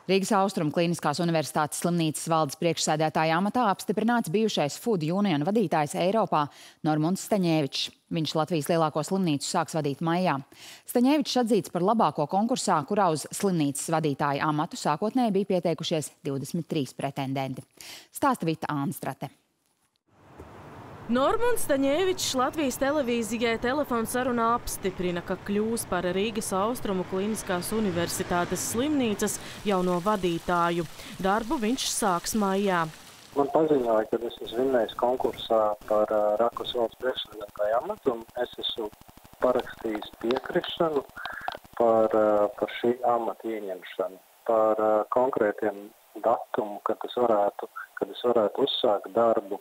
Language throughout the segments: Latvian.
Rīgas Austrumu Kliniskās universitātes slimnīcas valdes priekšsēdētāja amatā apstiprināts bijušais Food Union vadītājs Eiropā Normunds Staņēvičs. Viņš Latvijas lielāko slimnīcu sāks vadīt maijā. Staņēvičs atzīts par labāko konkursā, kurā uz slimnīcas vadītāja amatu sākotnēji bija pieteikušies 23 pretendenti. Stāsta Vita Ānstrate. Normunds Staņēvičs Latvijas televīzijai telefonsarunā apstiprina, ka kļūs par Rīgas Austrumu Kliniskās universitātes slimnīcas jauno vadītāju. Darbu viņš sāks maijā. Man paziņoja, ka es esmu vinnējis konkursā par Rakus valsts priekšsēdētāju amatu, un es esmu parakstījis piekrišanu par šī amata ieņemšanu, par konkrētiem datumu, kad es varētu uzsākt darbu,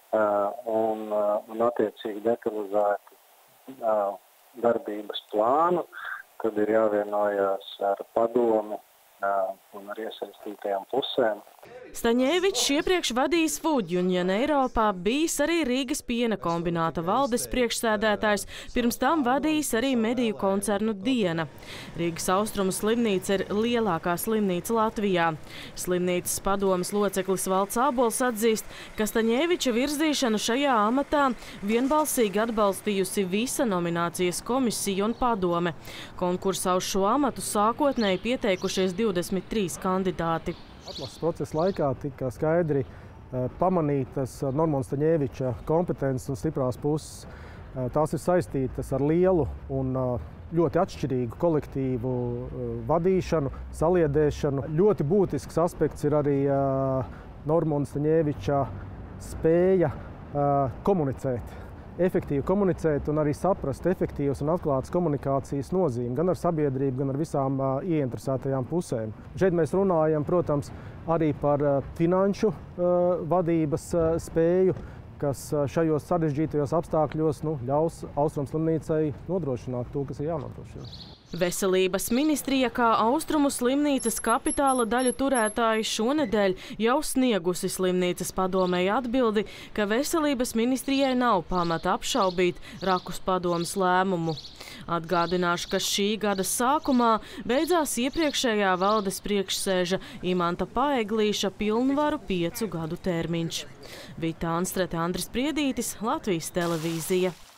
un attiecīgi detalizētu darbības plānu, tad ir jāvienojas ar padomi un ar iesaistītajām pusēm. Staņēvičs iepriekš vadījis Food Union Eiropā, bijis arī Rīgas piena kombināta valdes priekšsēdētājs, pirms tam vadījis arī mediju koncernu Diena. Rīgas Austrumu slimnīca ir lielākā slimnīca Latvijā. Slimnīcas padomes loceklis Valds Ābols atzīst, ka Staņēviča virzīšanu šajā amatā vienbalsīgi atbalstījusi visa nominācijas komisija un padome. Konkursā uz šo amatu sākotnēji pieteikušies 23 kandidāti. Atlases procesa laikā tika skaidri pamanītas Normunda Staņēviča kompetences un stiprās puses. Tās ir saistītas ar lielu un ļoti atšķirīgu kolektīvu vadīšanu, saliedēšanu. Ļoti būtisks aspekts ir arī Normunda Staņēviča spēja komunicēt. Efektīvi komunicēt un arī saprast efektīvas un atklātas komunikācijas nozīmi gan ar sabiedrību, gan ar visām ieinteresētajām pusēm. Šeit mēs runājam, protams, arī par finanšu vadības spēju, kas šajos sarežģītajos apstākļos ļaus Austrumu slimnīcai nodrošināt to, kas ir jānodrošina. Veselības ministrija kā Austrumu slimnīcas kapitāla daļu turētāji šonedēļ jau sniegusi slimnīcas padomei atbildi, ka veselības ministrijai nav pamata apšaubīt Rakus padomes lēmumu. Atgādināšu, ka šī gada sākumā beidzās iepriekšējā valdes priekšsēža Imanta Paeglīša pilnvaru 5 gadu termiņš. Vita Ānstrate, Andris Priedītis, Latvijas televīzija.